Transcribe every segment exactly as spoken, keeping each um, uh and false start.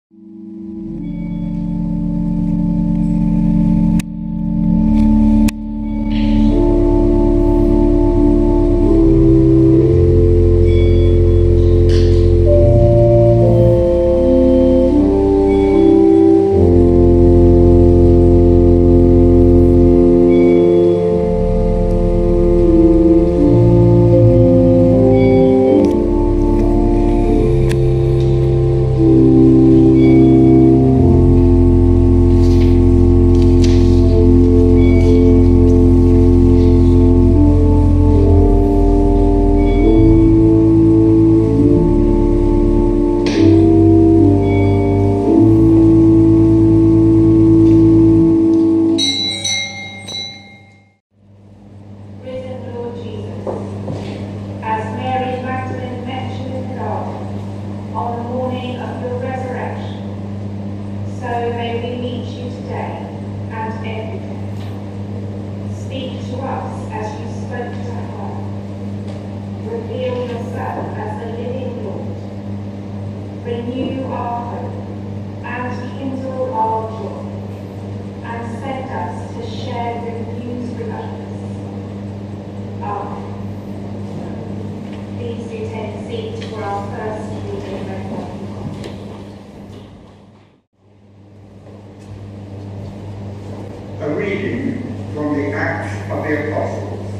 A reading from the Acts of the Apostles.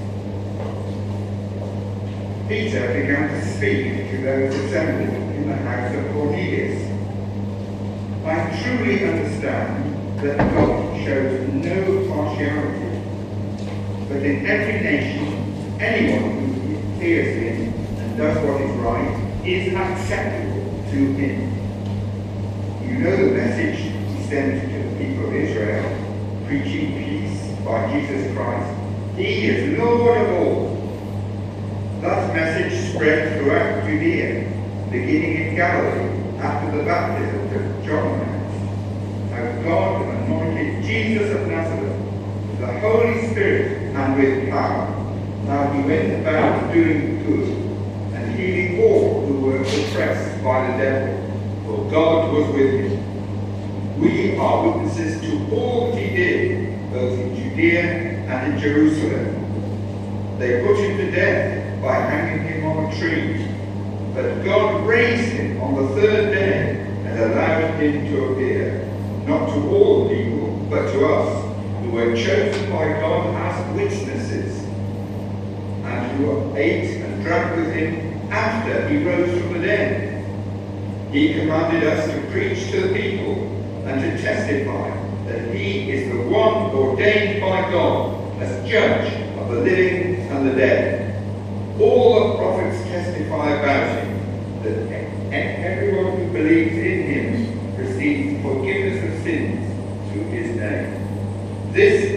Peter began to speak to those assembled in the house of Cornelius. I truly understand that God shows no partiality, but in every nation, anyone who fears him and does what is right is acceptable to him. You know the message he sent to the people of Israel, preaching peace by Jesus Christ. He is Lord of all. That message spread throughout Judea, beginning in Galilee after the baptism of John, how God anointed Jesus of Nazareth with the Holy Spirit and with power. How he went about doing good and healing all who were oppressed by the devil, for God was with him. We are witnesses to all that he did, both in Judea and in Jerusalem. They put him to death by hanging him on a tree, but God raised him on the third day and allowed him to appear, not to all people, but to us, who were chosen by God as witnesses, and who ate and drank with him after he rose from the dead. He commanded us to preach to the people and to testify that he is the one ordained by God as judge of the living and the dead. All the prophets testify about him, that everyone who believes in him receives forgiveness of sins through his name. This